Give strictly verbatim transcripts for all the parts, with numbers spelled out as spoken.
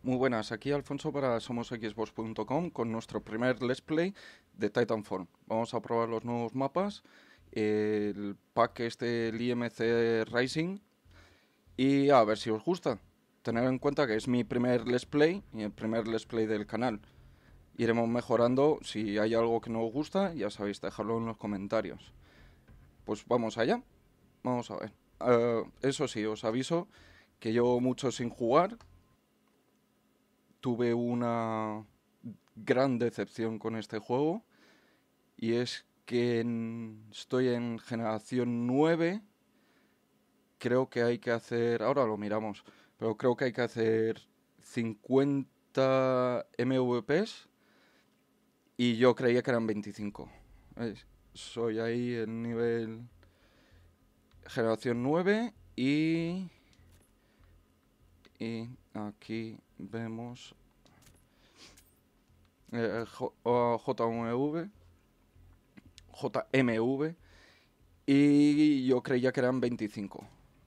Muy buenas, aquí Alfonso para somos xbox punto com con nuestro primer Let's Play de Titanfall. Vamos a probar los nuevos mapas, el pack este, el I M C Rising, y a ver si os gusta. Tened en cuenta que es mi primer Let's Play y el primer Let's Play del canal. Iremos mejorando, si hay algo que no os gusta, ya sabéis, dejadlo en los comentarios. Pues vamos allá, vamos a ver. Uh, eso sí, os aviso que llevo mucho sin jugar. Tuve una gran decepción con este juego y es que en, estoy en generación nueve. Creo que hay que hacer, ahora lo miramos, pero creo que hay que hacer cincuenta M V Ps y yo creía que eran veinticinco. ¿Veis? Soy ahí en nivel generación nueve y, y aquí vemos eh, J M V J M V y yo creía que eran veinticinco.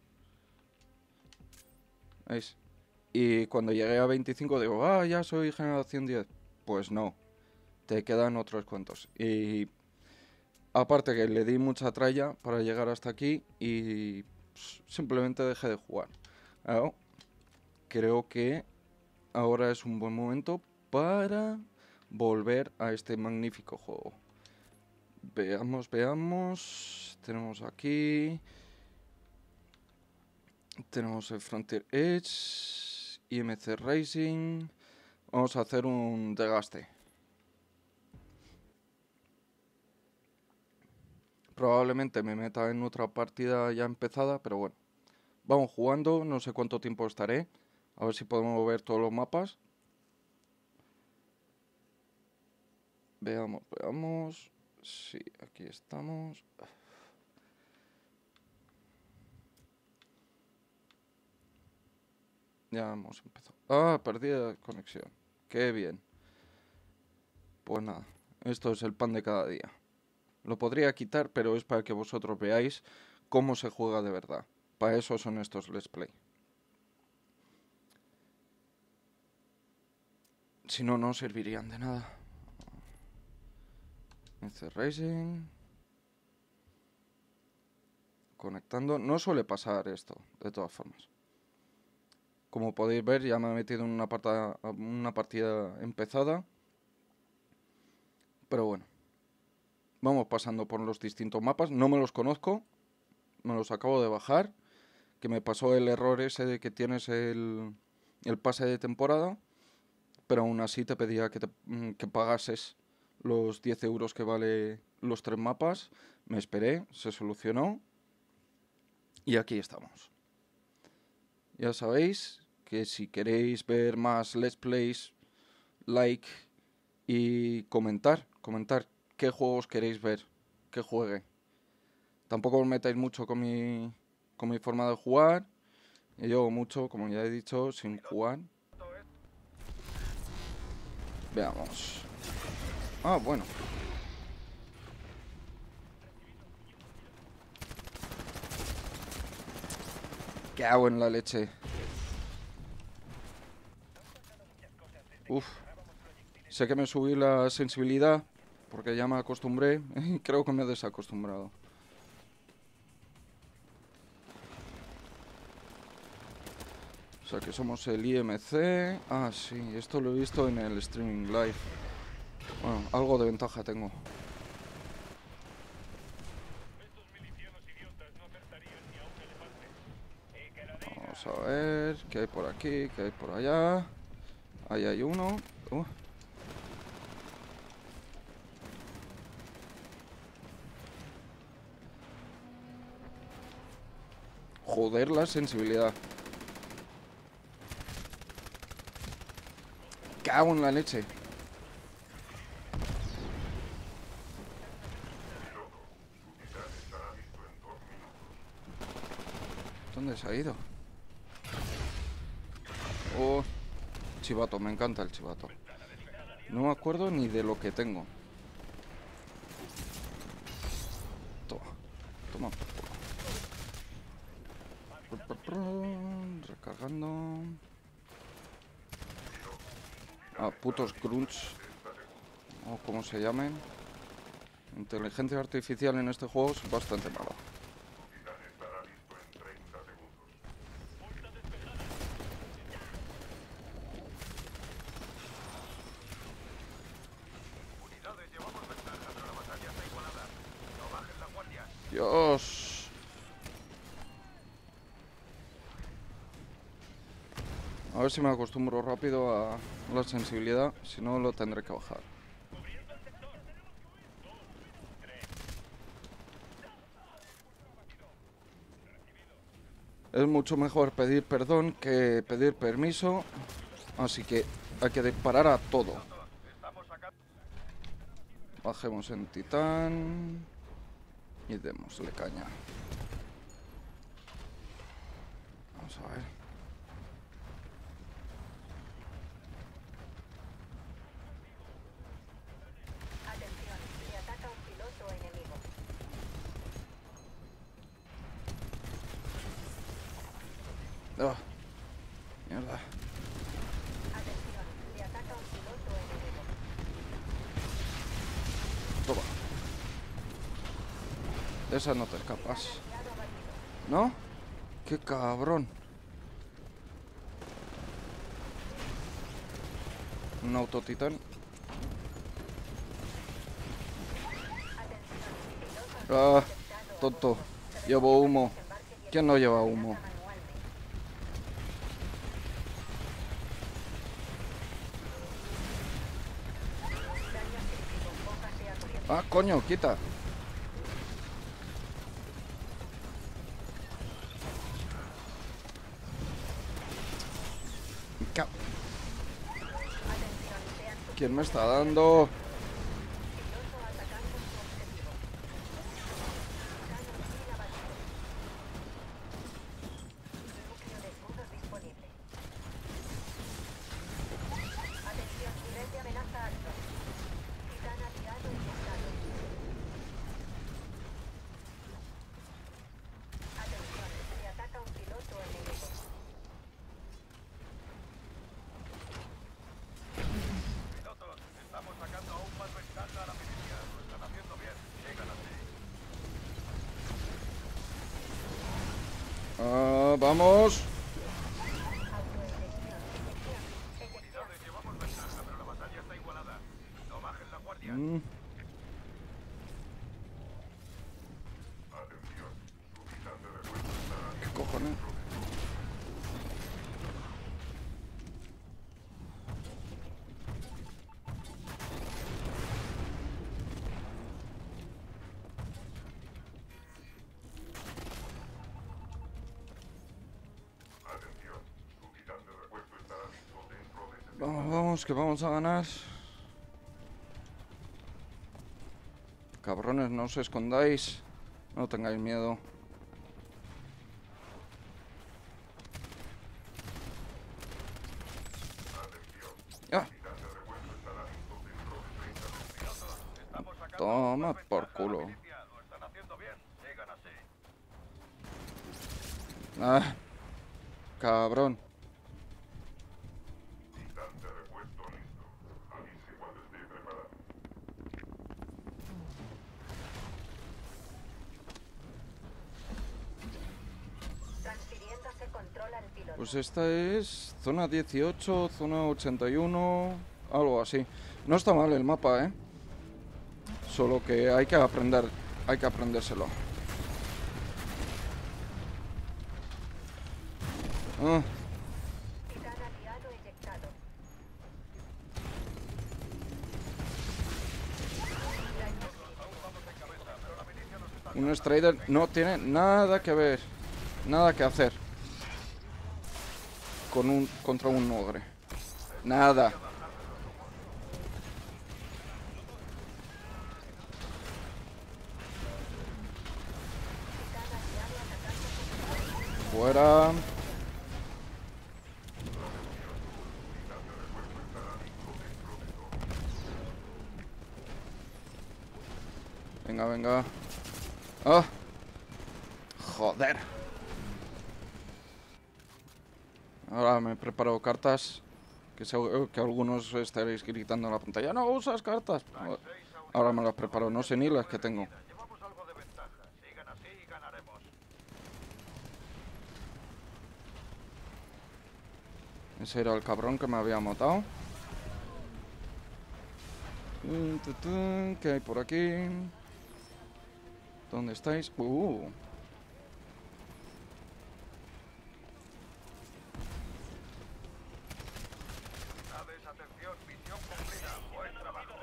¿Veis? Y cuando llegué a veinticinco digo, ah, ya soy generación diez. Pues no, te quedan otros cuantos. Y aparte que le di mucha tralla para llegar hasta aquí y simplemente dejé de jugar. Claro, creo que ahora es un buen momento para volver a este magnífico juego. Veamos, veamos. Tenemos aquí. Tenemos el Frontier Edge, I M C Racing. Vamos a hacer un desgaste. Probablemente me meta en otra partida ya empezada, pero bueno. Vamos jugando, no sé cuánto tiempo estaré. A ver si podemos ver todos los mapas. Veamos, veamos. Sí, aquí estamos. Ya hemos empezado. Ah, perdí la conexión. Qué bien. Pues nada, esto es el pan de cada día. Lo podría quitar, pero es para que vosotros veáis cómo se juega de verdad. Para eso son estos Let's Play. Si no, no servirían de nada. Este Racing. Conectando. No suele pasar esto, de todas formas. Como podéis ver, ya me he metido en una, parta, una partida empezada. Pero bueno. Vamos pasando por los distintos mapas. No me los conozco. Me los acabo de bajar. Que me pasó el error ese de que tienes el, el pase de temporada. Pero aún así te pedía que, te, que pagases los diez euros que vale los tres mapas. Me esperé, se solucionó. Y aquí estamos. Ya sabéis que si queréis ver más Let's Plays, like y comentar. Comentar qué juegos queréis ver, que juegue. Tampoco os metáis mucho con mi, con mi forma de jugar. Yo llevo mucho, como ya he dicho, sin jugar. Veamos. Ah, bueno. ¿Qué hago en la leche? Uf. Sé que me subí la sensibilidad porque ya me acostumbré y creo que me he desacostumbrado. O sea que somos el I M C. Ah, sí, esto lo he visto en el streaming live. Bueno, algo de ventaja tengo. Vamos a ver qué hay por aquí, qué hay por allá. Ahí hay uno. Uh. Joder, la sensibilidad. Cago en la leche. ¿Dónde se ha ido? Oh, chivato, me encanta el chivato. No me acuerdo ni de lo que tengo. Toma, toma. Recargando. a putos grunts, o como se llamen. Inteligencia artificial en este juego es bastante mala. Dios. A ver si me acostumbro rápido a la sensibilidad, si no lo tendré que bajar. Es mucho mejor pedir perdón que pedir permiso, así que hay que disparar a todo. Bajemos en titán y démosle caña. Vamos a ver. Atención, le ataca un piloto enemigo. Ah, mierda. Atención, le ataca un piloto enemigo. Toma. De esa no te escapas. Aliado abatido. ¿No? ¡Qué cabrón! Un autotitán. Atención, piloto Ah, interceptado a tonto. bordo. Llevo humo. Desembarque ¿Quién no lleva diez humo? manualmente. Daño crítico, póngase a cubierto. Ah, coño, quita. Ca- Atención, sean su ¿Quién me está dando? piloto atacando su objetivo. Titán hostil abatido. Núcleo de escudos disponible. Atención, nivel de amenaza alto. Titán aliado inyectado. Atención, le ataca un piloto enemigo. Ah, vamos. Mm. ¿Qué cojones? Vamos, vamos, que vamos a ganar. Cabrones, no os escondáis. No tengáis miedo. ¡Ah! Toma por culo. Ah, cabrón. Transfiriéndose control al piloto. Pues esta es zona dieciocho, zona ochenta y uno, algo así. No está mal el mapa, ¿eh? Solo que hay que aprender, hay que aprendérselo. Ah, Titán aliado eyectado. un Strider no tiene nada que ver, nada que hacer con un contra un ogre. Nada. Fuera. Venga, venga. ¡Ah! Joder. Ahora me he preparado cartas Que seguro que algunos estaréis gritando en la pantalla, no usas cartas. Ahora me las preparo, no sé ni las que tengo. Llevamos algo de ventaja. Sigan así y ganaremos. Ese era el cabrón que me había matado. Tun, tun, tun, ¿qué hay por aquí? ¿Dónde estáis? Uh. Unidades, atención, misión cumplida. Buen trabajo.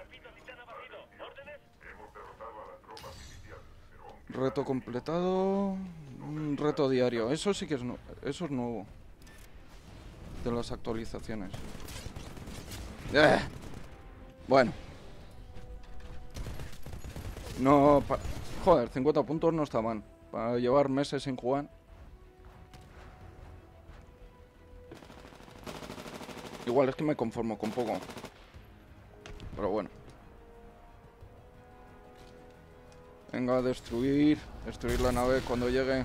Hemos derrotado a la tropa miliciana, pero aún Reto completado. Un reto diario. Eso sí que es, nu- eso es nuevo. De las actualizaciones. ¡Eh! Bueno. No... pa- Joder, cincuenta puntos no está mal. Para llevar meses sin jugar. Igual es que me conformo con poco. Pero bueno. Venga, a destruir. Destruir la nave cuando llegue.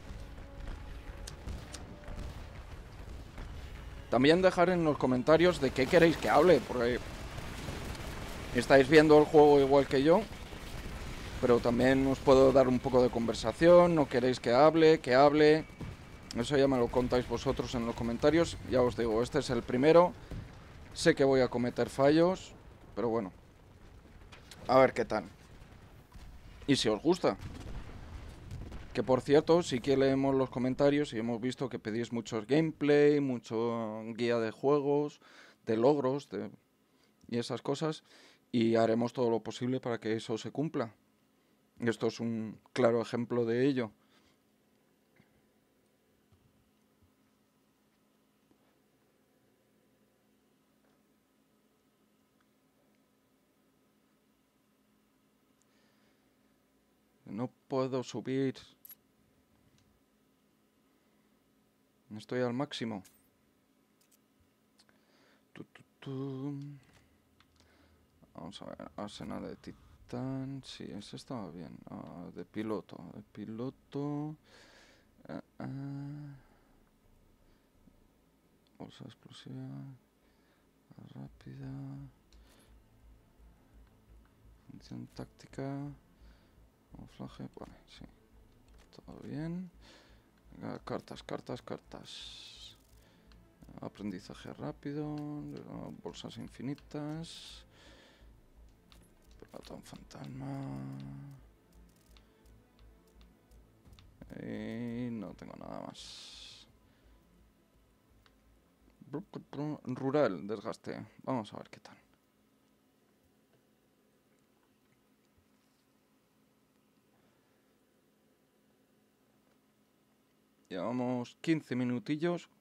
También dejar en los comentarios de qué queréis que hable. Porque estáis viendo el juego igual que yo. Pero también os puedo dar un poco de conversación. No queréis que hable, que hable. Eso ya me lo contáis vosotros en los comentarios. Ya os digo, este es el primero. Sé que voy a cometer fallos. Pero bueno. A ver qué tal. Y si os gusta. Que por cierto, sí que leemos los comentarios y hemos visto que pedís muchos gameplay, mucho guía de juegos, de logros de... y esas cosas. Y haremos todo lo posible para que eso se cumpla. Esto es un claro ejemplo de ello. No puedo subir. Estoy al máximo. Tu, tu, tu. Vamos a ver. Arsenal de titán. Sí, ese estaba bien. Ah, de piloto. De piloto. Ah, ah. Bolsa explosiva. Rápida. Función táctica. Camuflaje. Vale, sí. Todo bien. Venga, cartas, cartas, cartas. Aprendizaje rápido. Bolsas infinitas. Pelotón fantasma. Y no tengo nada más. Rural, desgaste. Vamos a ver qué tal. Llevamos quince minutillos.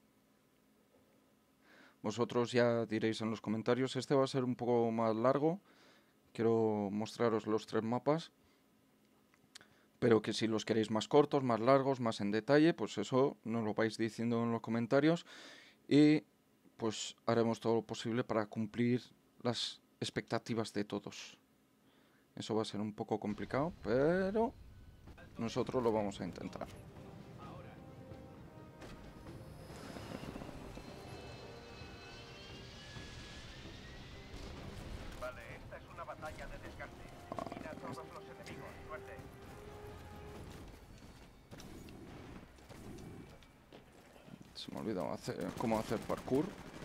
Vosotros ya diréis en los comentarios. Este va a ser un poco más largo. Quiero mostraros los tres mapas. Pero que si los queréis más cortos, más largos, más en detalle, pues eso nos lo vais diciendo en los comentarios. Y pues haremos todo lo posible para cumplir las expectativas de todos. Eso va a ser un poco complicado, pero nosotros lo vamos a intentar. Vale, esta es una batalla de desgaste. Mira a todos los enemigos. Suerte. Se me ha olvidado hacer, cómo hacer parkour.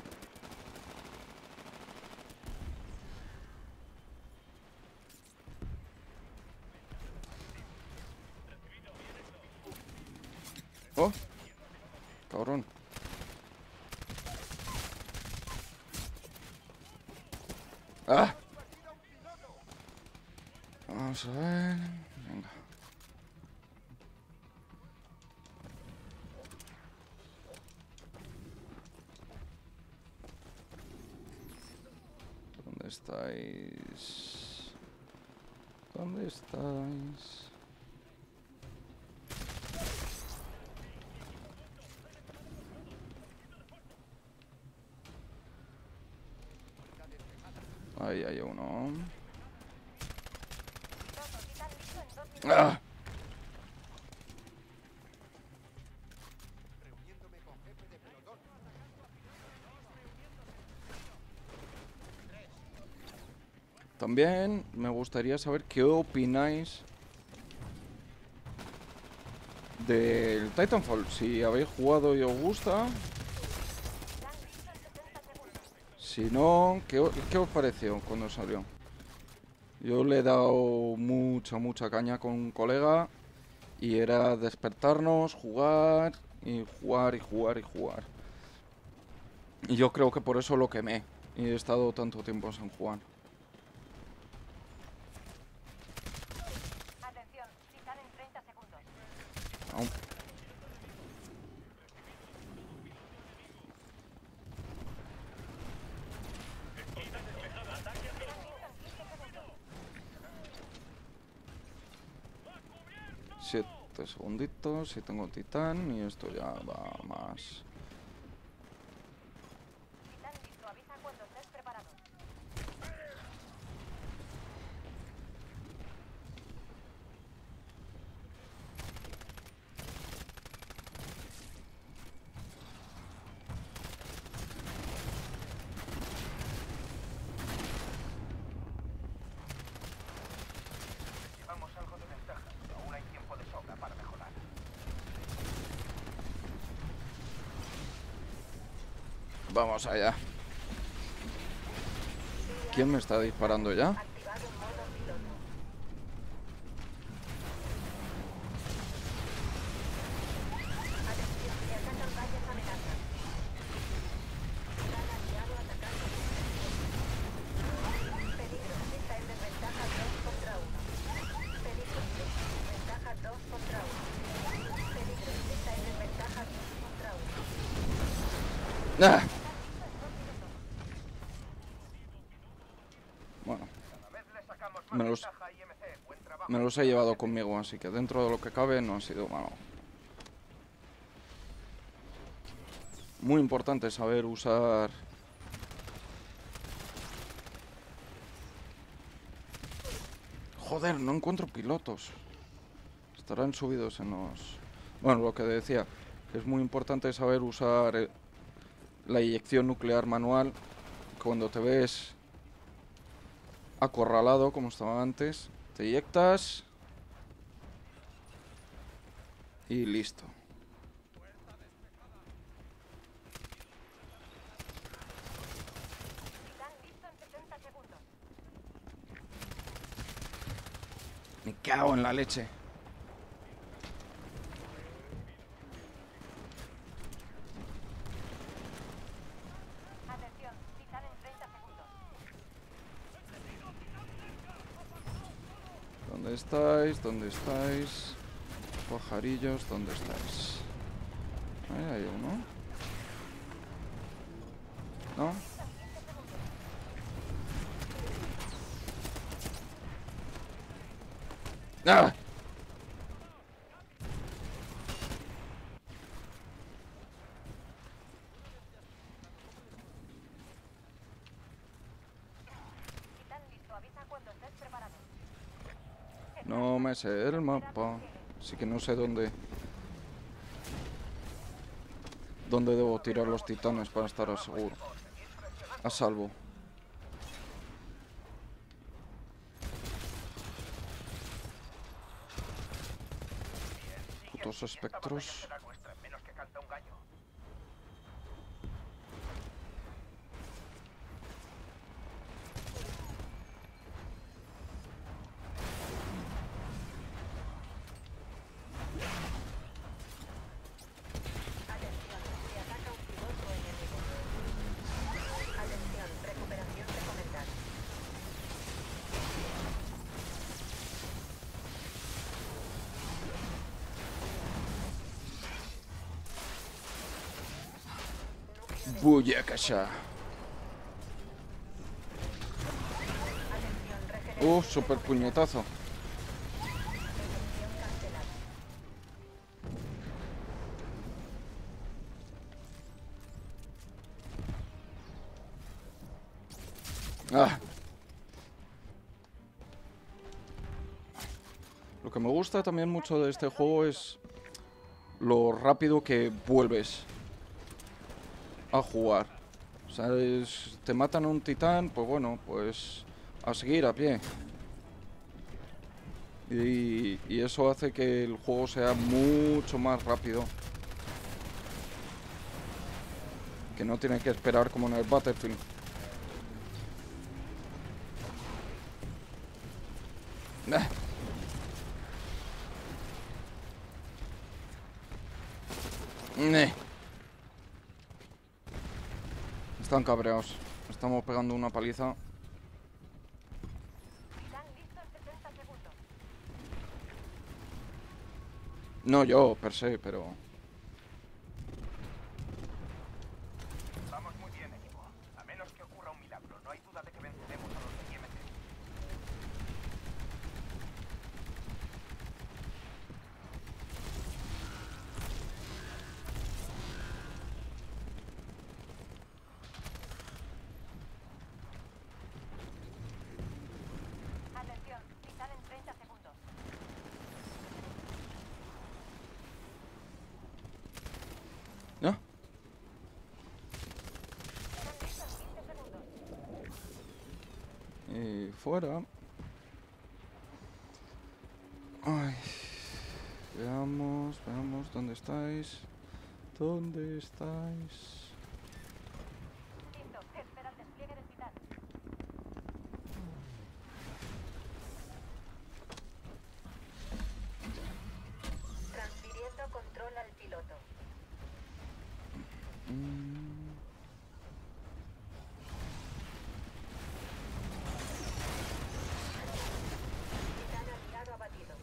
¡Oh! Cabrón. ¡Ah! Vamos a ver... Venga. ¿Dónde estáis? ¿Dónde estáis? Ahí hay uno. ¡Ah! También me gustaría saber qué opináis del Titanfall. Si habéis jugado y os gusta. Si no, ¿qué, o- qué os pareció cuando salió? Yo le he dado mucha, mucha caña con un colega y era despertarnos, jugar y jugar y jugar y jugar. Y yo creo que por eso lo quemé y he estado tanto tiempo sin jugar. Atención, Titán en treinta segundos. Au. Siete segunditos y tengo titán y esto ya va más. Titán listo, avisa cuando estés preparado. Llevamos algo de ventaja, pero aún hay tiempo de sobra para mejorar. Vamos allá. ¿Quién me está disparando ya? Activado modo piloto. Atención, se atacan varias amenazas. Titán aliado atacando. Peligro, está en desventaja dos contra uno. Peligro, desventaja dos contra uno. Peligro, está en desventaja dos contra uno. ¡Ah! Bueno, Cada vez le sacamos más Me los- ventaja a I M C. Buen trabajo. me los he llevado conmigo, así que dentro de lo que cabe no ha sido malo. Muy importante saber usar... Joder, no encuentro pilotos. Estarán subidos en los... Bueno, lo que decía, que es muy importante saber usar eh, la inyección nuclear manual cuando te ves acorralado, como estaba antes. Te inyectas y listo. Titán listo en sesenta segundos. Me cago en la leche. Atención, Titán en treinta segundos. ¿Dónde estáis? ¿Dónde estáis? Pajarillos, ¿dónde estáis? Ahí hay uno. ¿No? ¡Ah! Titán listo, avisa cuando estés preparado. No me sé el mapa. Así que no sé dónde... Dónde debo tirar los titanes para estar a seguro. A salvo. Putos espectros. Será nuestra, en menos que canta un gallo. Atención, se ataca un piloto enemigo. Atención, recuperación recomendada. Buyakasha. Atención, regeneración. Uh, super puñetazo. Ejecución cancelada. Ah. Lo que me gusta también mucho de este juego es lo rápido que vuelves a jugar. O sea, es- te matan a un titán, pues bueno, pues a seguir a pie. Y, y eso hace que el juego sea mucho más rápido. Que no tiene que esperar como en el Battlefield. Ah. Eh. Están cabreados. Estamos pegando una paliza. Están listos sesenta segundos. No yo, per se, pero... Vamos muy bien, equipo. A menos que ocurra un milagro, no hay duda de que venceremos a los de I M C. Atención, vital en treinta segundos. ¿No? Están listos quince segundos. Y fuera. Ay. Veamos, veamos, ¿dónde estáis? ¿Dónde estáis? Listo, espera el despliegue del vital. Transfiriendo control al piloto. Mm. Titán aliado abatido.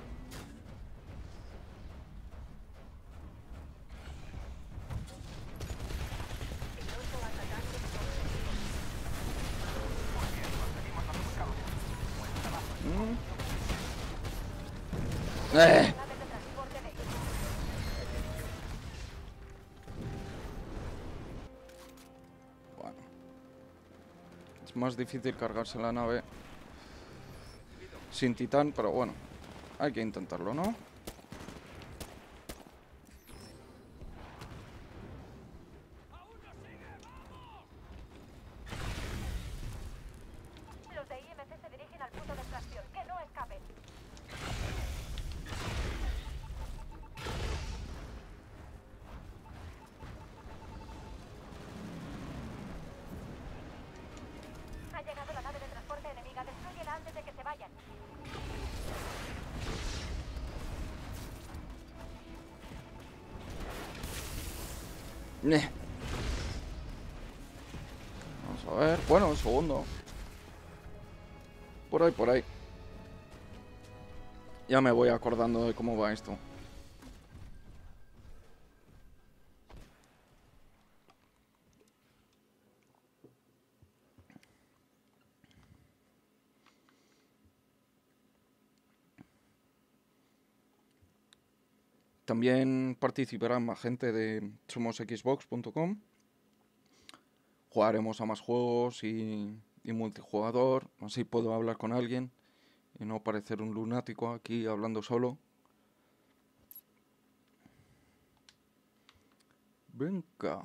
Piloto atacando su objetivo. Mm. ¡Eh! Nave de transporte de Bueno. Es más difícil cargarse la nave sin titán, pero bueno. Hay que intentarlo, ¿no? Los de I M C se dirigen al punto de extracción. ¡Que no escapen! Ha llegado la nave de transporte enemiga. Destrúyela antes de que se vayan. Eh. Vamos a ver. Bueno, un segundo. Por ahí, por ahí. Ya me voy acordando de cómo va esto. También participará más gente de somos xbox punto com. Jugaremos a más juegos y, y multijugador. Así puedo hablar con alguien y no parecer un lunático aquí hablando solo. Venga.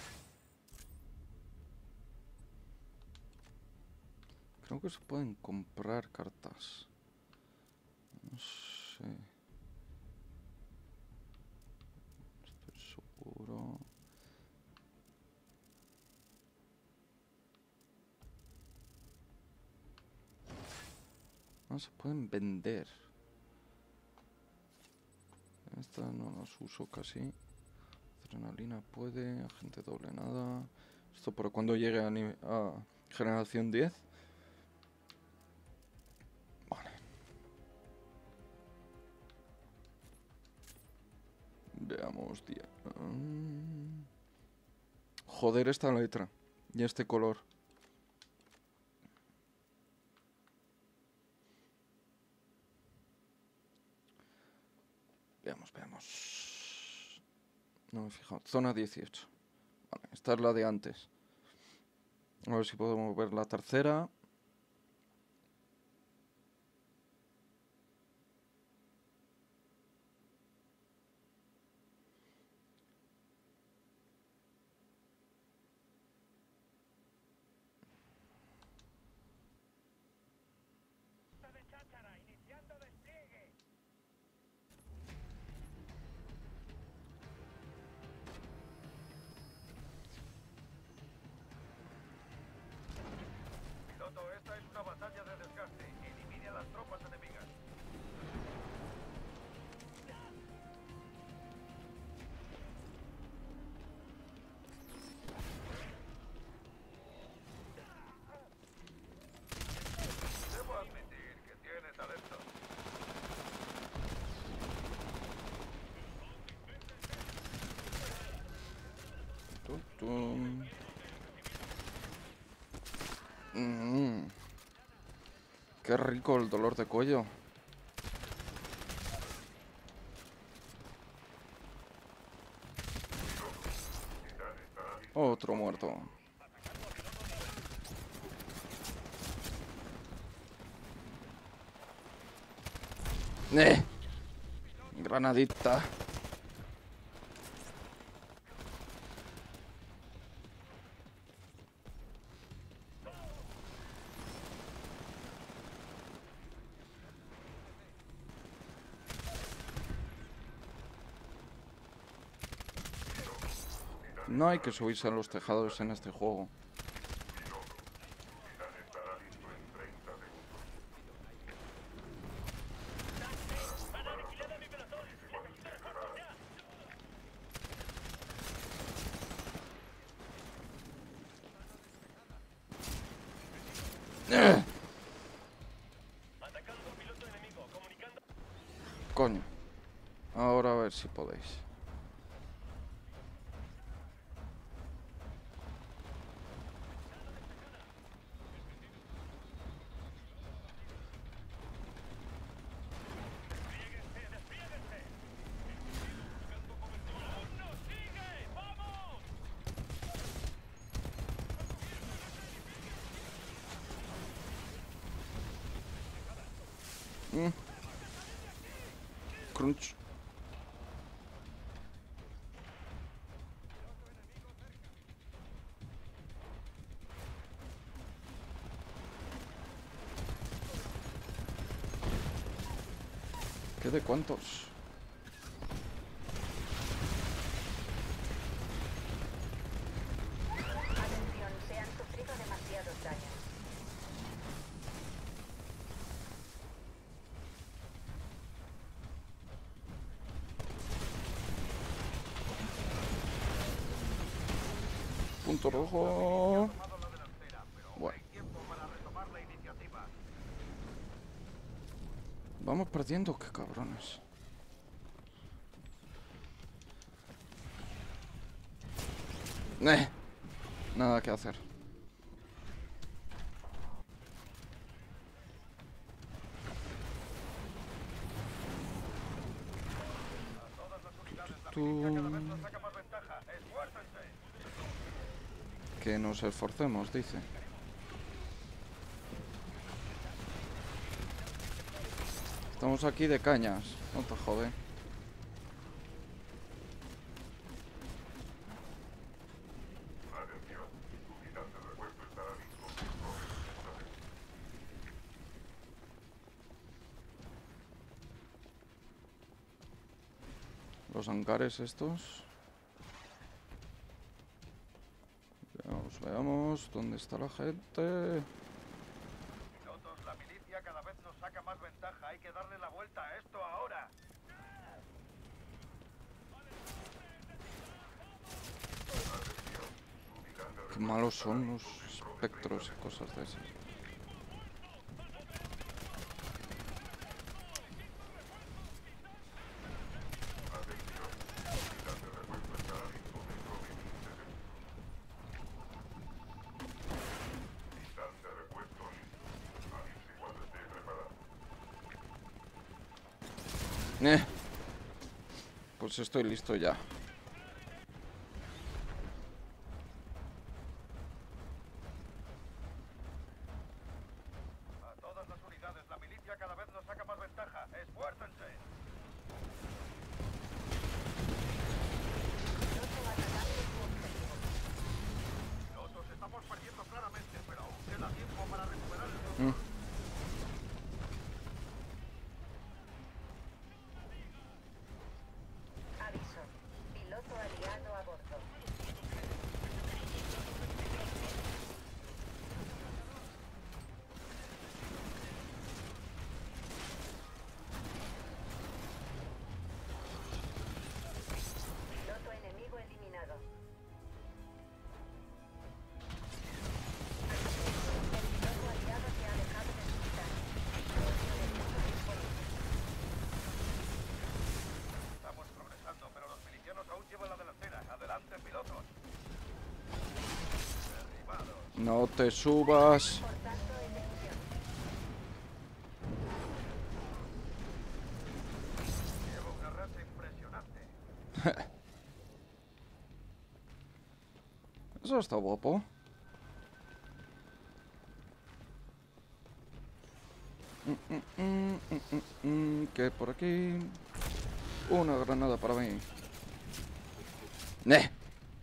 Creo que se pueden comprar cartas. No sé. Estoy seguro. No se pueden vender. Esta no las uso casi. Adrenalina puede. Agente doble nada. Esto para cuando llegue a, nive- a generación diez. Vale. Veamos, tía. Mm. Joder esta letra. Y este color. Veamos, veamos. No me he fijado. Zona dieciocho. Vale, esta es la de antes. A ver si podemos ver la tercera. tum. Mm. Qué rico el dolor de cuello. Otro muerto. ¡Eh! Granadita. No hay que subirse a los tejados en este juego. ¡Eh! Coño. Ahora a ver si podéis. Mm. Crunch. ¿Qué de cuántos? Atención, se han sufrido demasiados daños. Punto rojo. Tomado la delantera, pero aún Bueno. hay tiempo para retomar la iniciativa. Vamos perdiendo, qué cabrones. Eh. Nada que hacer. Tú. Cada vez nos saca más ventaja. Esfuércense. Que nos esforcemos, dice. Estamos aquí de cañas. No te jode. Los hangares estos. Veamos, veamos. ¿Dónde está la gente? Pilotos, la milicia cada vez nos saca más ventaja. Hay que darle la vuelta a esto ahora. Qué malos son los espectros y cosas de esas. Eh. Pues estoy listo ya. A todas las unidades, la milicia cada vez nos saca más ventaja. Esfuércense. Pilotos, estamos perdiendo claramente, pero aún queda tiempo para recuperarlo. Mm. Aviso. No te subas. Forzando ejecución. Lleva una racha impresionante. Eso está guapo. Mm, mm, mm, mm, mm, mm, ¿qué por aquí? Una granada para mí. ¡Neh!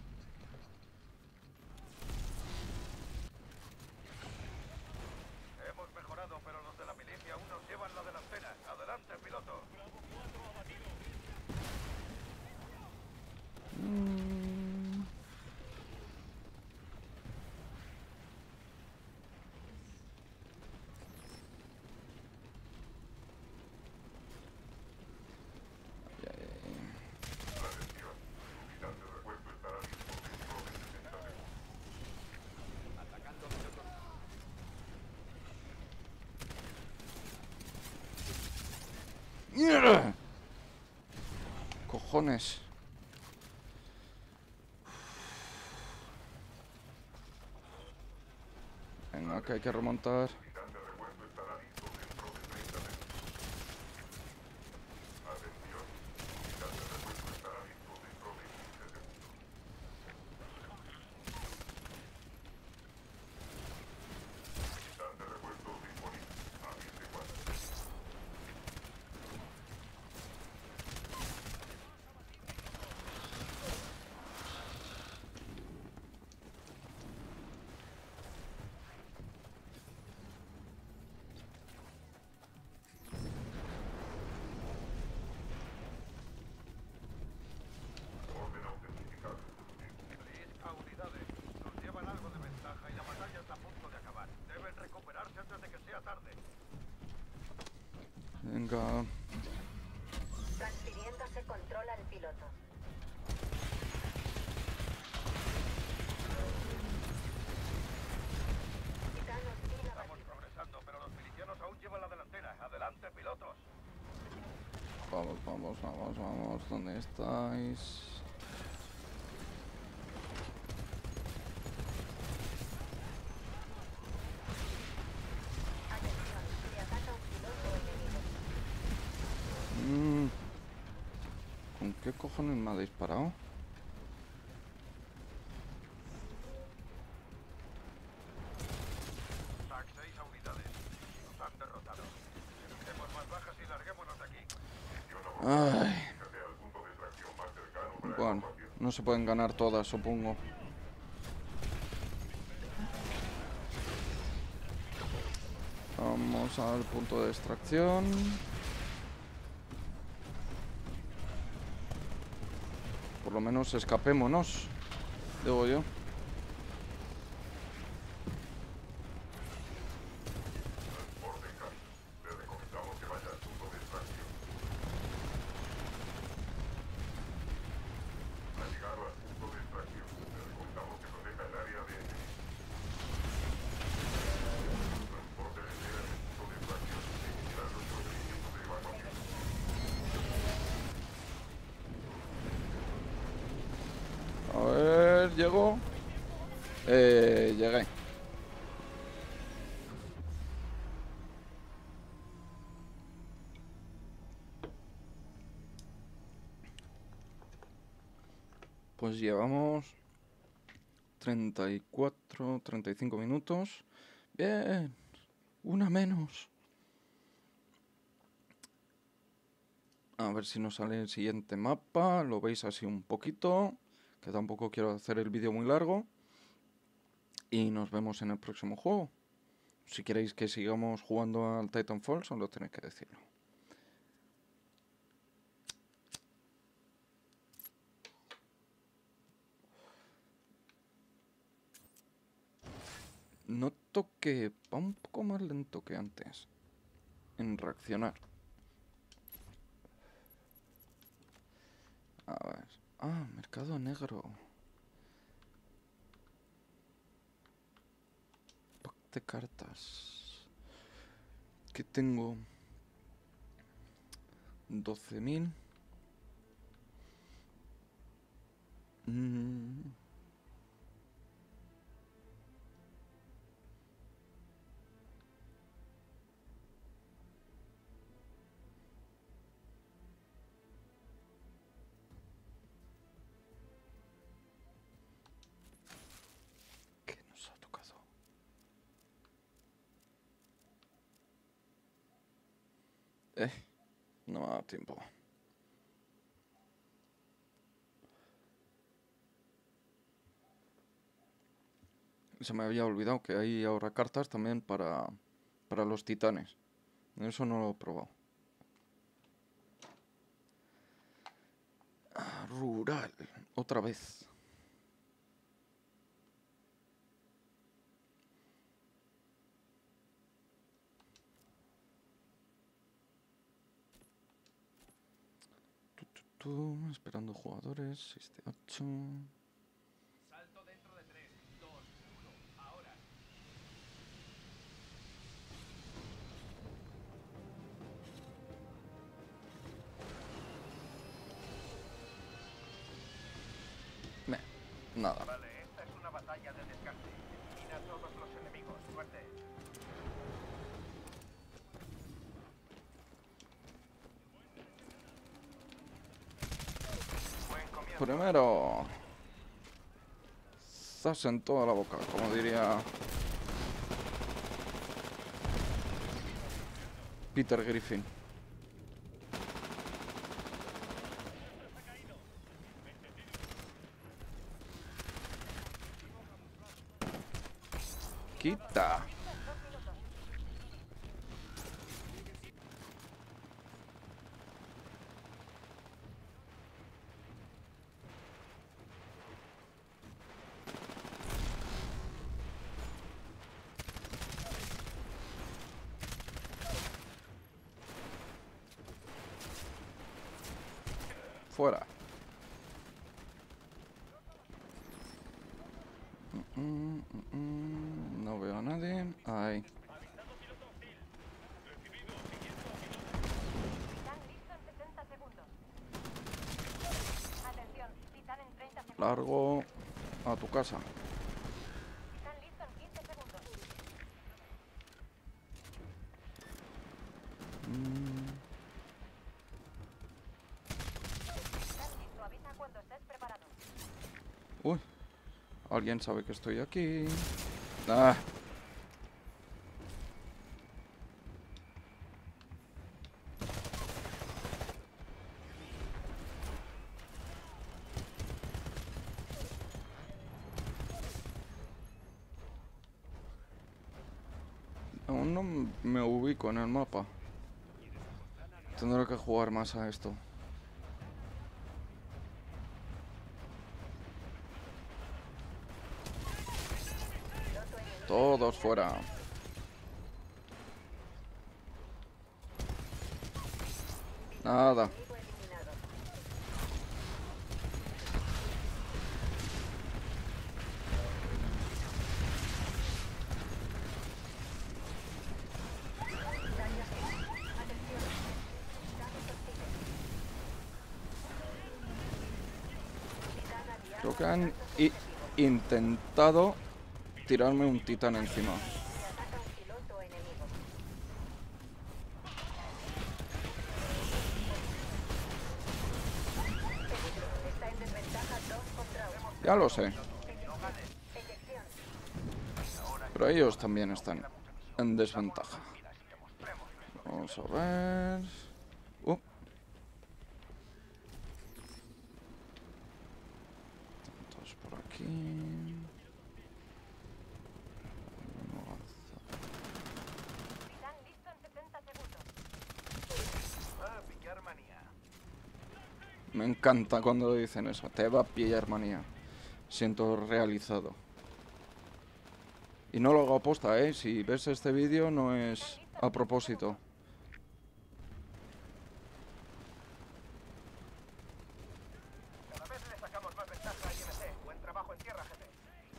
Hemos mejorado, pero los de la milicia aún nos llevan la delantera. Adelante, piloto. Mm. Ay, ay, ay. ¡Mierda! Cojones. Venga, que hay que remontar. A unidades. Nos llevan algo de ventaja y la batalla está a punto de acabar. Deben recuperarse antes de que sea tarde. Venga. Transfiriéndose control al piloto. Titán hostil Estamos abatido. progresando, pero los milicianos aún llevan la delantera. Adelante, pilotos. Vamos, vamos, vamos, vamos. ¿Dónde estáis? Atención, se ataca un piloto enemigo. Mm. ¿Con qué cojones me ha disparado? Sac seis a unidades. Nos han derrotado. Evitemos más bajas y larguémonos de aquí. Ay. Bueno, no se pueden ganar todas, supongo. Vamos al punto de extracción. Por lo menos escapémonos, digo yo. A ver, llego. Eh, llegué. Pues llevamos treinta y cuatro, treinta y cinco minutos. Bien, una menos. A ver si nos sale el siguiente mapa. Lo veis así un poquito, que tampoco quiero hacer el vídeo muy largo. Y nos vemos en el próximo juego. Si queréis que sigamos jugando al Titanfall, solo tenéis que decirlo. Noto que va un poco más lento que antes en reaccionar. A ver. Ah, mercado negro. Pack de cartas. ¿Qué tengo? doce mil. Mm. Eh, no me da tiempo. Se me había olvidado que hay ahora cartas también para, para los titanes. Eso no lo he probado. Ah, rural, otra vez. Tu, tu, tu, esperando jugadores, seis de ocho. Salto dentro de tres, dos, uno, ahora. Meh, nada. Vale, esta es una batalla de desgaste. Elimina a todos los enemigos. Suerte. Buen comienzo. Primero, zas en toda la boca, como diría Peter Griffin. Quita. Fuera. Mm, mm, mm, mm, no veo a nadie. Ahí. Titán listo en sesenta segundos. Atención, Titán en treinta segundos. Largo a tu casa. Titán listo en quince segundos. Mm, Titán listo, avisa cuando estés preparado. uy. Alguien sabe que estoy aquí. Ah. Aún no me ubico en el mapa. Tendré que jugar más a esto. Todos fuera. Nada. Enemigo eliminado. Daño cero. Atención. Daño sensible. Titán aliado. Creo que han atacando su i- objetivo. intentado tirarme un titán encima. Se ataca un piloto enemigo. Peligro. Está en desventaja dos contra uno. Ya lo sé. Eyección. Pero ellos también están en desventaja. Vamos a ver. Uh. Todos por aquí. No avanza. Titán listo en setenta segundos. Ah, pillar manía. Me encanta cuando dicen eso. Te va a pillar manía. Siento realizado. Y no lo hago aposta, ¿eh? Si ves este vídeo no es a propósito. Cada vez le sacamos más ventaja a I M C. Buen trabajo en tierra, jefe.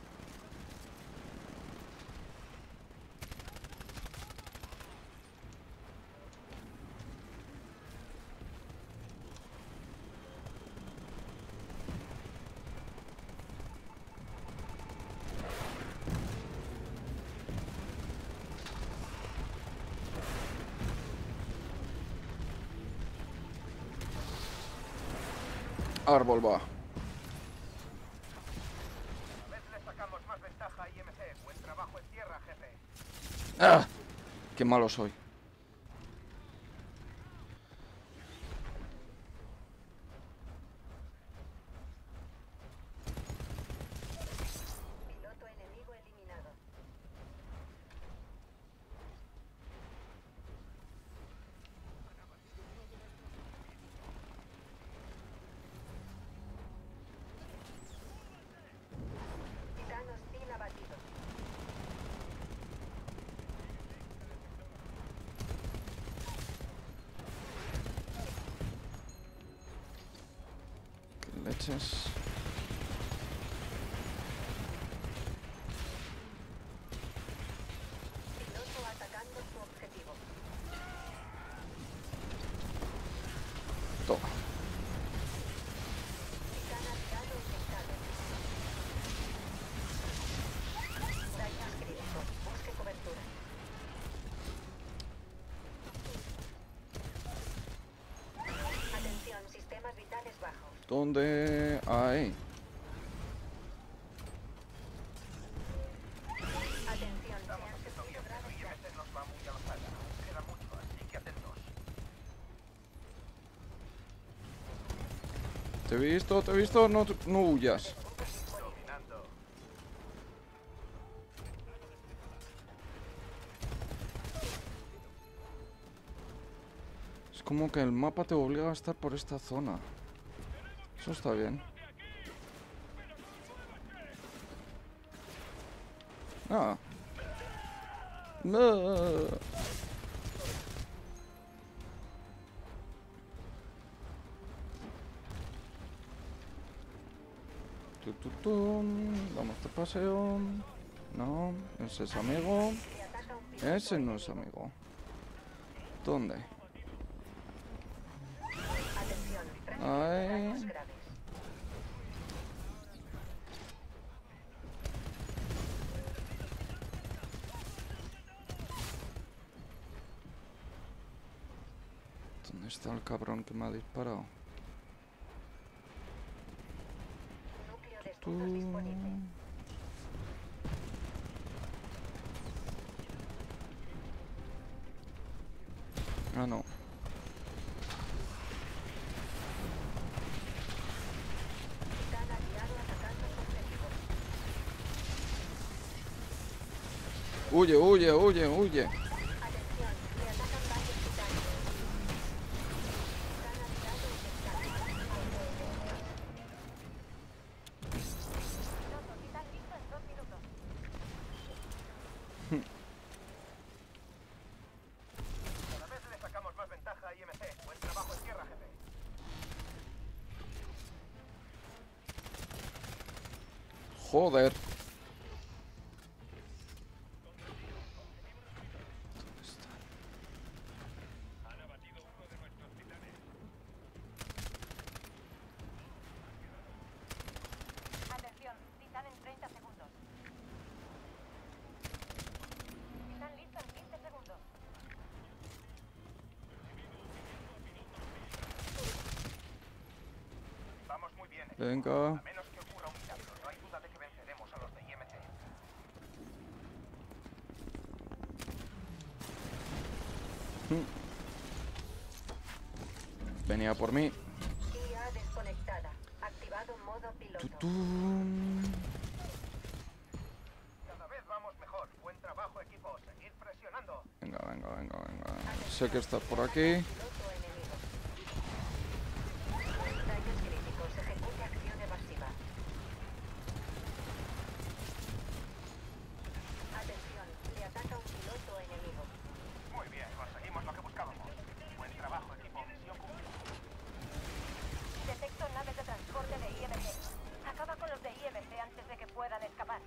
Árbol va. Cada vez le sacamos más ventaja a I M C. Buen trabajo en tierra, jefe. ¡Ah! ¡Qué malo soy! Leches. Piloto atacando su objetivo. Toma. Titán aliado inyectado. Daños críticos. Busque cobertura. Atención, sistemas vitales bajos. ¿Dónde? Ahí. Atención, se han Estamos haciendo sufrido bien, pero graves I M C nos va muy a la saga. Aún queda mucho, así que atentos. Te he visto, te he visto, no, te- no huyas. Dominando. Es como que el mapa te obliga a estar por esta zona. Eso está bien. Ah. No. Tu, tu, tum. Vamos de paseo. No, ese es amigo. Le ataca un piloto Ese no es enemigo. amigo. ¿Dónde? Atención, recibe Ay. daños graves. ¿Dónde está el cabrón que me ha disparado? Núcleo de Tú. escudos disponible. Ah, no. Titán aliado atacando su objetivo. Huye, huye, huye, huye. Atención, le atacan varios titanes. Titán aliado inyectado. Piloto, titán listo en dos minutos. Cada vez le sacamos más ventaja a I M C. Buen trabajo en tierra, jefe. Joder. Atención, titán en treinta segundos. Titán listo en quince segundos. Vamos muy bien, equipo. Venga. A menos que ocurra un milagro, no hay duda de que venceremos a los de I M C. Venía por mí. I A desconectada. Activado modo piloto. Tutum. Cada vez vamos mejor. Buen trabajo, equipo. Seguid presionando. Venga, venga, venga, venga. Sé que estás por aquí. Piloto enemigo. Daños críticos. Ejecute acción evasiva. Atención, le ataca un piloto enemigo. Muy bien, conseguimos lo que buscábamos. Buen trabajo, equipo. Misión cumplida. Detecto naves de transporte de I M C. Acaba con los de I M C antes de que puedan escapar.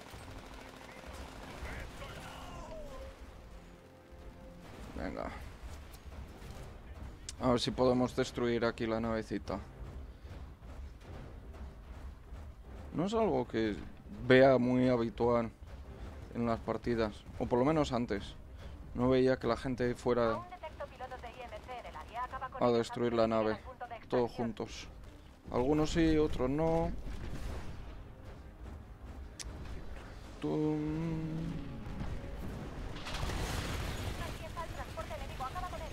Venga. A ver si podemos destruir aquí la navecita. No es algo que vea muy habitual en las partidas. O por lo menos antes. No veía que la gente fuera Aún detecto pilotos de I M C en el área. Acaba con a ellos destruir antes la de que lleguen nave. al punto de Todos extracción. juntos. Algunos sí, otros no. Tum. Aquí está el transporte enemigo. Acaba con él.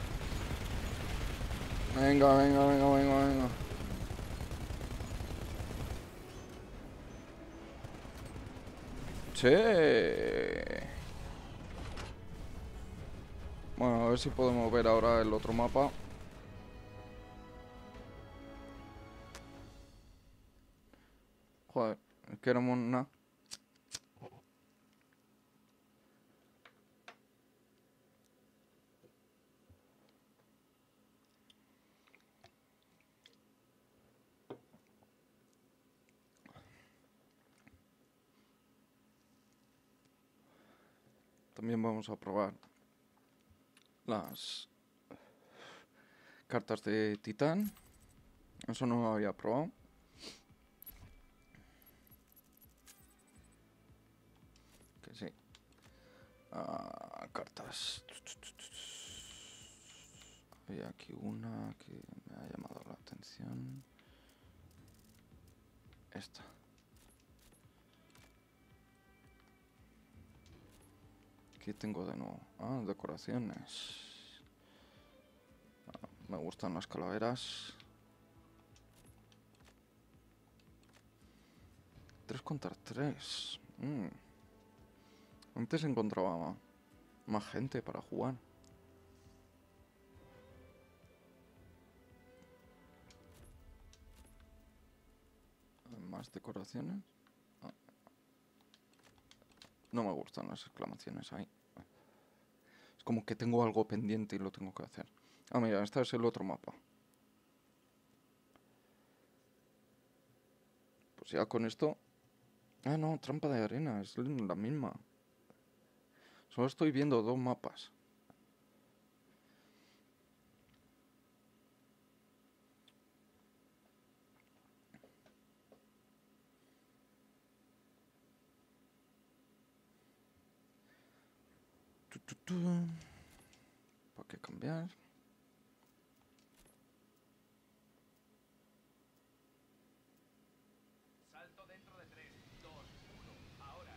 Venga, venga, venga, venga, venga. Che. Bueno, a ver si podemos ver ahora el otro mapa. Joder, es que éramos una... También vamos a probar las cartas de Titán. Eso no lo había probado. Que sí. Ah, cartas. Había aquí una que me ha llamado la atención. Esta. ¿Qué tengo de nuevo? Ah, decoraciones. Ah, me gustan las calaveras. Tres contra tres. Mm. Antes encontraba más gente para jugar. Más decoraciones. Ah. No me gustan las exclamaciones ahí. Es como que tengo algo pendiente y lo tengo que hacer. Ah, mira, este es el otro mapa. Pues ya con esto... Ah, no, trampa de arena, es la misma. Solo estoy viendo dos mapas. Tu, tu, tu. ¿Para qué cambiar? Salto dentro de tres, dos, uno, ahora.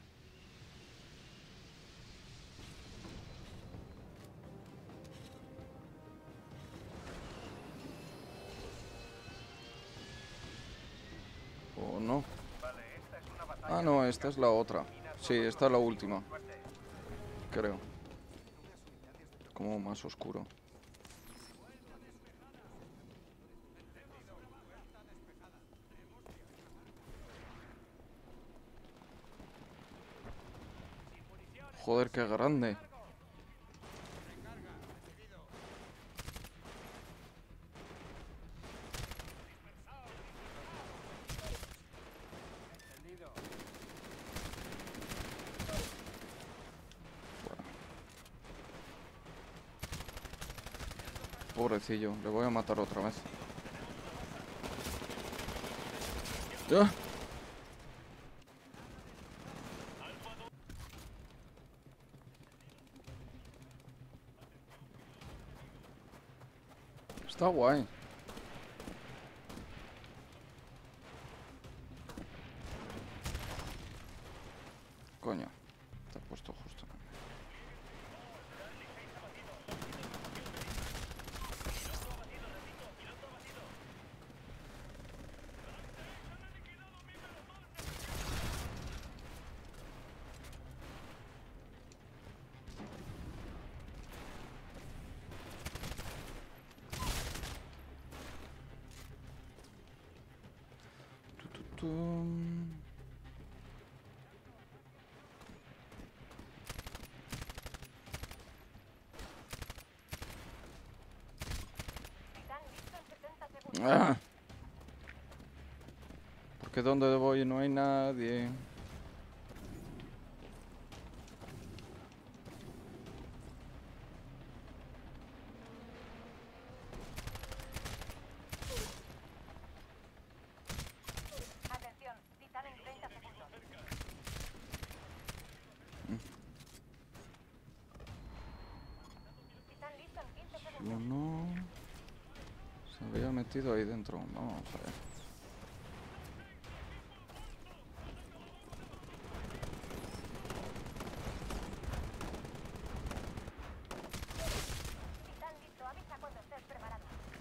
¿O no? Vale, esta es una batalla. Ah, no, esta es la otra. Sí, esta es la última. Suerte. Creo. Como más oscuro. Joder, qué grande. Pobrecillo, le voy a matar otra vez. ¡Ya! Está guay. Coño, te he puesto justo. Tu, tu, tu. Titán listo en setenta segundos. ¡Ah! Porque donde voy no hay nadie. Atención, Titán en treinta segundos. Titán listo en quince segundos. Uno se había metido ahí dentro. Vamos a ver. Titán listo, avisa cuando estés preparado.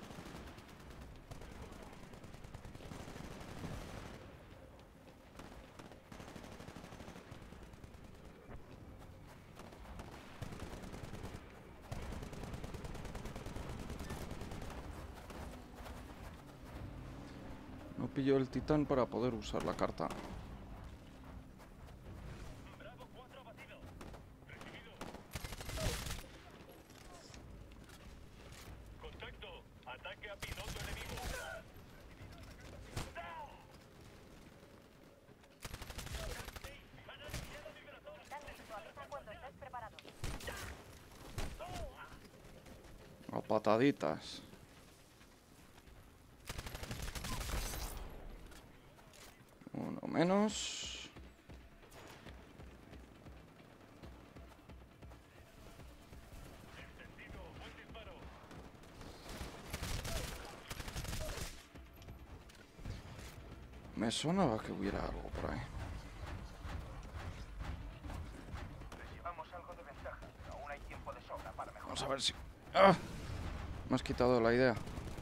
No pillo el titán para poder usar la carta. Bravo cuatro abatido. Recibido. Contacto. Ataque a piloto enemigo. Titán listo, avisa cuando estés preparado. pataditas. Uno menos. Me sonaba que hubiera algo por ahí. Les llevamos algo de ventaja, pero aún hay tiempo de sobra para mejorar. Vamos a ver si... ¡Ah! Me has quitado la idea.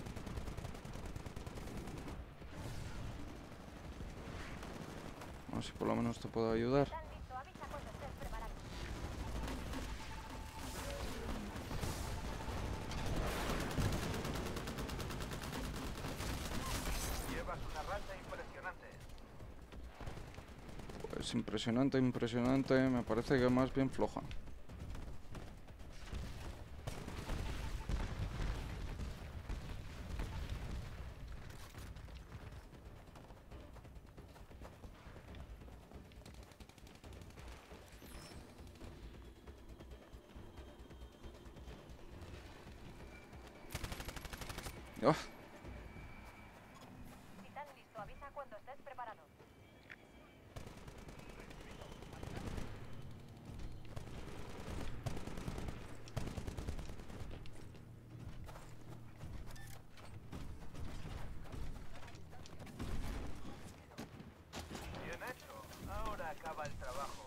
A ver si por lo menos te puedo ayudar. Titán listo, avisa cuando estés preparado. Llevas una racha impresionante. Pues impresionante, impresionante. Me parece que más bien floja. ¡Ah! Titán listo, avisa cuando estés preparado. Bien hecho. Ahora acaba el trabajo.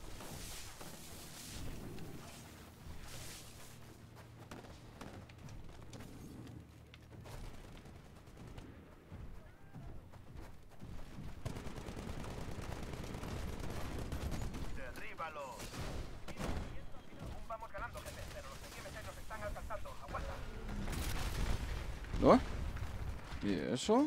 ¡Derríbalo! Aún vamos ganando, jefe, pero los I M C nos están alcanzando. ¡Aguanta! ¿No? ¿Y eso?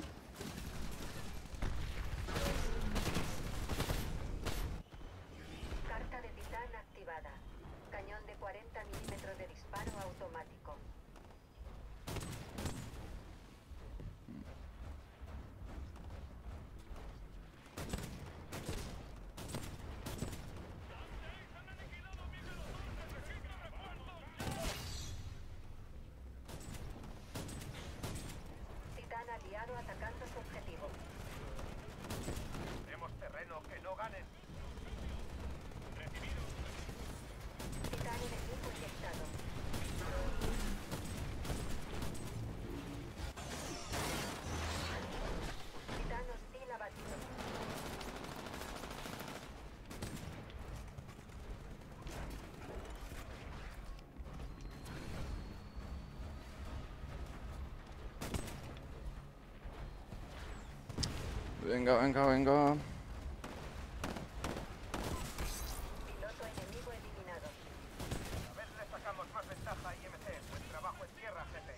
Carta de Titán activada. Cañón de cuarenta milímetros de disparo automático. Titán aliado atacando su objetivo. Tenemos terreno que no ganen. Titán enemigo inyectado. Titán hostil abatido. Venga, venga, venga. Piloto enemigo eliminado. A ver, le sacamos más ventaja a I M C. Buen trabajo en tierra, jefe.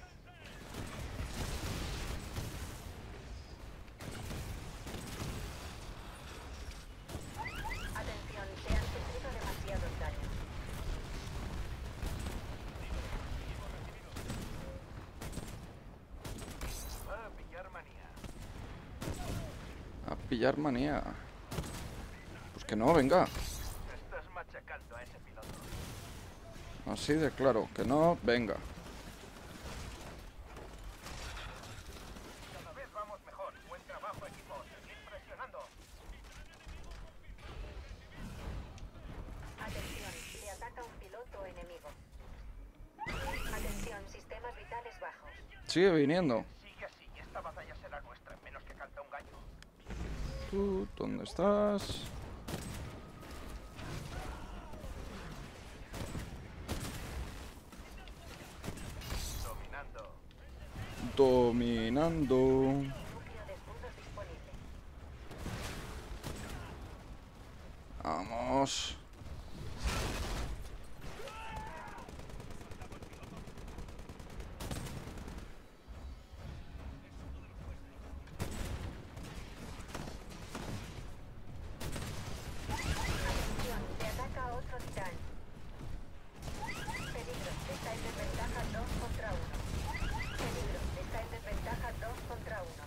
Atención, se han sufrido demasiados daños. Va a pillar manía. A pillar manía. Pues que no, venga. Estás machacando a ese piloto. Así de claro. Que no, venga. Cada vez vamos mejor. Buen trabajo, equipo. Seguid presionando. Atención, le ataca un piloto enemigo. Atención, sistemas vitales bajos. Sigue viniendo. Sigue así. Esta batalla será nuestra, menos que canta un gallo. ¿Tú dónde estás? Dominando. Dominando. Núcleo de escudos disponible. Vamos. Atención, le ataca a otro titán. Peligro, está en desventaja dos contra uno. Peligro, está en desventaja dos contra uno.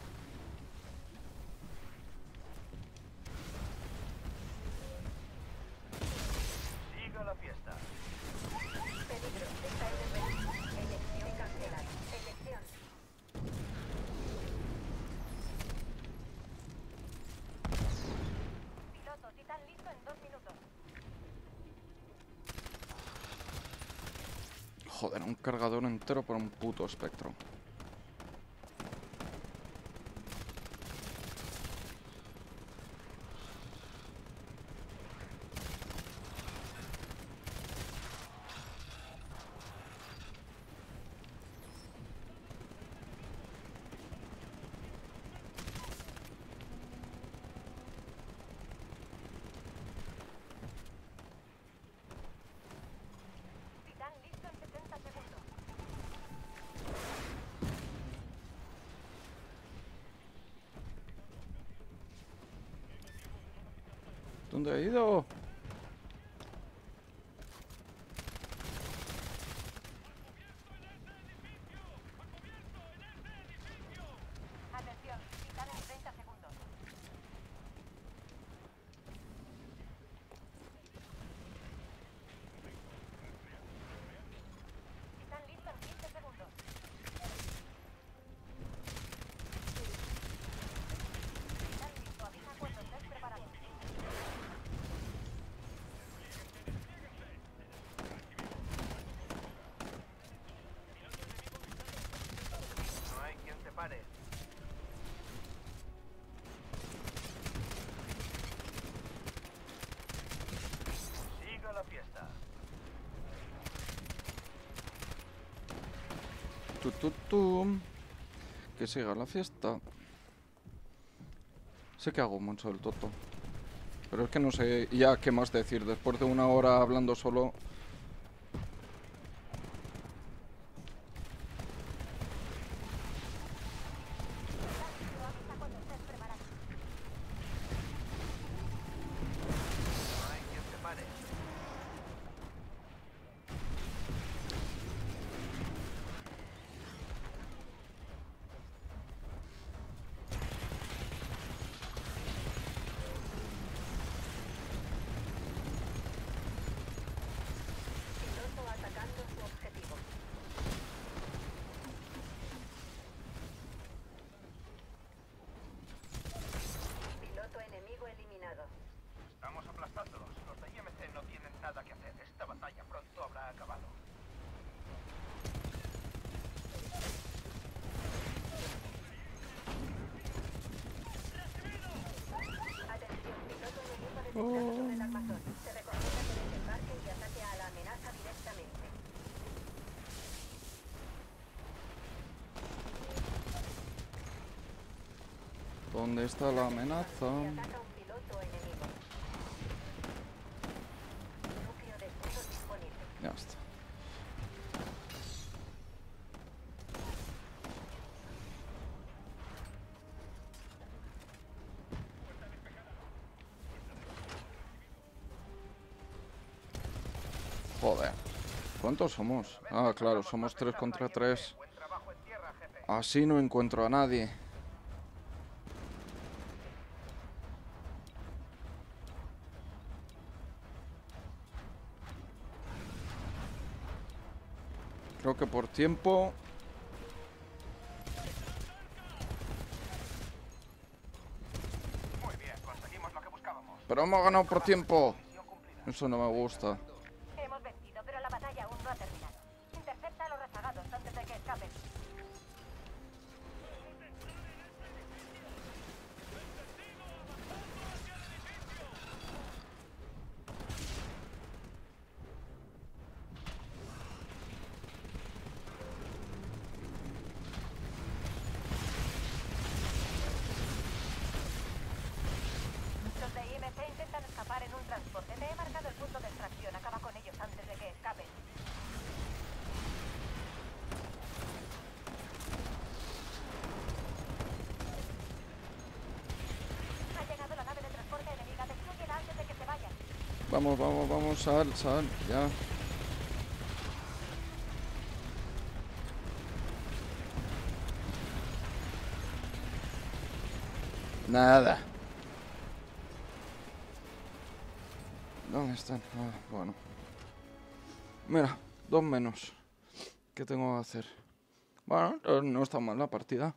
Joder, un cargador entero para un puto espectro. Titán listo en setenta segundos. ¿Dónde ha ido? Atención, Titán en treinta segundos. Titán listo en quince segundos. Titán listo, avisa cuando estés preparado. No hay quien te pare. Siga la fiesta. Tu, tu, tu. Que siga la fiesta. Sé que hago mucho el toto. Pero es que no sé ya qué más decir. Después de una hora hablando solo... No hay quien te pare. Piloto atacando su objetivo. Piloto enemigo eliminado. Estamos aplastándolos. Los de I M C no tienen nada que hacer. Esta batalla pronto habrá acabado. Atención, piloto enemigo detectado sobre el armazón. Se recomienda que desembarque y ataque a la amenaza directamente. ¿Dónde está la amenaza? Se ataca un piloto enemigo. Núcleo de escudos disponible. Ya está. Joder. ¿Cuántos somos? Ah, claro, somos tres contra tres. Buen trabajo en tierra, jefe. Así no encuentro a nadie. Creo que por tiempo... Muy bien, conseguimos lo que buscábamos. Pero hemos ganado por tiempo. Misión cumplida. Eso no me gusta. Hemos vencido, pero la batalla aún no ha terminado. Intercepta a los rezagados antes de que escapen. Los de I M C intentan escapar en un transporte. Te he marcado el punto de extracción. Acaba con ellos antes de que escapen. Ha llegado la nave de transporte enemiga. Destrúyela antes de que se vayan. Vamos, vamos, vamos, sal, sal, ya. Nada. ¿Dónde están? Ah, bueno. Mira, dos menos. ¿Qué tengo que hacer? Bueno, no- no está mal la partida.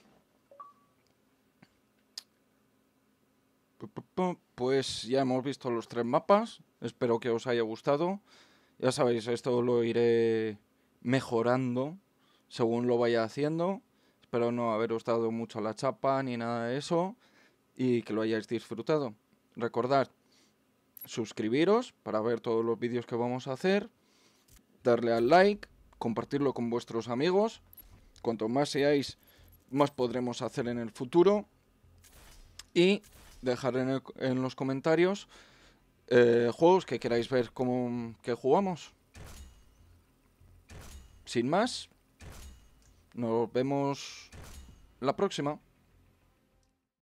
Pu, pu, pu. Pues ya hemos visto los tres mapas. Espero que os haya gustado. Ya sabéis, esto lo iré mejorando según lo vaya haciendo. Espero no haberos dado mucho la chapa ni nada de eso y que lo hayáis disfrutado. Recordad, suscribiros para ver todos los vídeos que vamos a hacer, darle al like, compartirlo con vuestros amigos. Cuanto más seáis, más podremos hacer en el futuro. Y dejar en, el, en los comentarios eh, juegos que queráis ver cómo, que jugamos. Sin más, nos vemos la próxima.